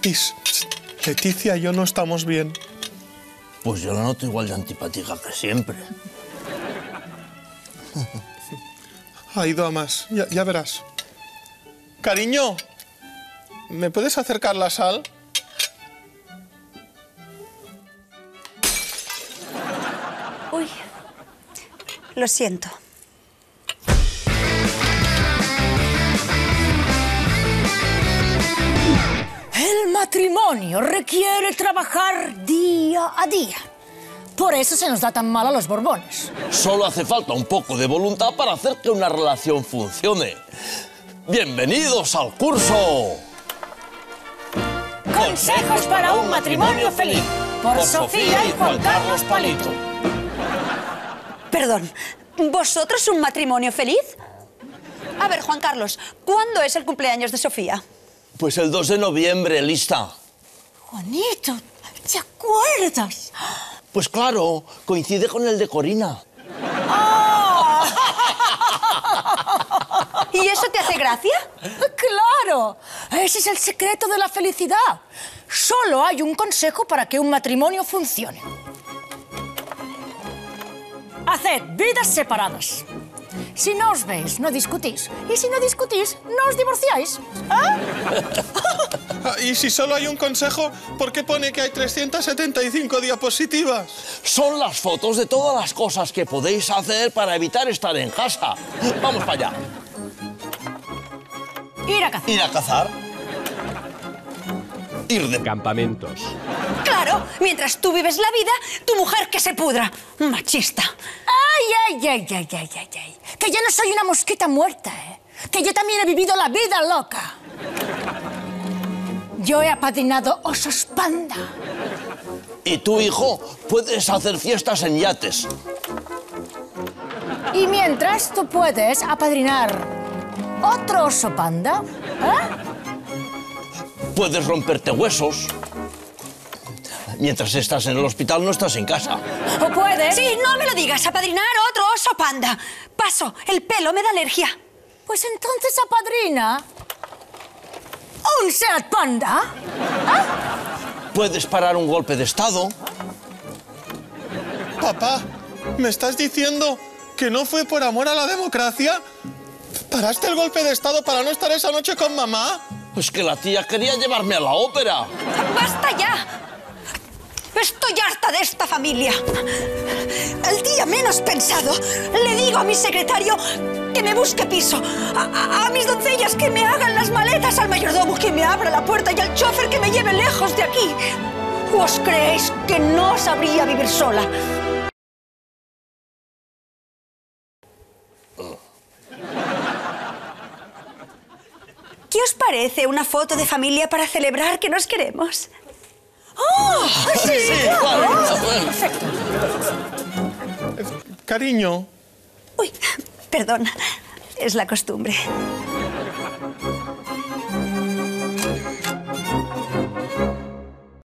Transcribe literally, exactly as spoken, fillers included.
Papis, Leticia y yo no estamos bien. Pues yo la noto igual de antipática que siempre. Ha ido a más, ya, ya verás. Cariño, ¿me puedes acercar la sal? Uy, lo siento. El matrimonio requiere trabajar día a día. Por eso se nos da tan mal a los Borbones. Solo hace falta un poco de voluntad para hacer que una relación funcione. ¡Bienvenidos al curso! Consejos para un matrimonio feliz. Por Sofía y Juan Carlos Palito. Perdón, ¿vosotros un matrimonio feliz? A ver, Juan Carlos, ¿cuándo es el cumpleaños de Sofía? Pues el dos de noviembre, lista. Juanito, ¿te acuerdas? Pues claro, coincide con el de Corina. ¡Oh! ¿Y eso te hace gracia? ¡Claro! Ese es el secreto de la felicidad. Solo hay un consejo para que un matrimonio funcione. Haced vidas separadas. Si no os veis, no discutís. Y si no discutís, no os divorciáis. ¿Ah? Y si solo hay un consejo, ¿por qué pone que hay trescientas setenta y cinco diapositivas? Son las fotos de todas las cosas que podéis hacer para evitar estar en casa. Vamos para allá. Ir a cazar. Ir a cazar. Ir de Campamentos. Claro, mientras tú vives la vida, tu mujer que se pudra. Machista. ¡Ay, ay, ay, ay, ay, ay, ay! Que yo no soy una mosquita muerta, ¿eh? Que yo también he vivido la vida loca. Yo he apadrinado osos panda. Y tu hijo puedes hacer fiestas en yates. Y mientras tú puedes apadrinar otro oso panda, ¿eh? Puedes romperte huesos. Mientras estás en el hospital no estás en casa. O puedes... Sí, no me lo digas, apadrinar otro oso panda. Paso, el pelo me da alergia. Pues entonces apadrina un Seat Panda. ¿Ah? Puedes parar un golpe de estado. Papá, ¿me estás diciendo que no fue por amor a la democracia? ¿Paraste el golpe de estado para no estar esa noche con mamá? Pues que la tía quería llevarme a la ópera. ¡Basta ya! Estoy harta de esta familia. El día menos pensado, le digo a mi secretario que me busque piso, a, a, a mis doncellas que me hagan las maletas, al mayordomo que me abra la puerta y al chofer que me lleve lejos de aquí. ¿Os creéis que no sabría vivir sola? ¿Qué os parece una foto de familia para celebrar que nos queremos? ¡Oh! ¡Sí! Sí, claro. Perfecto. Cariño. Uy, perdón, es la costumbre.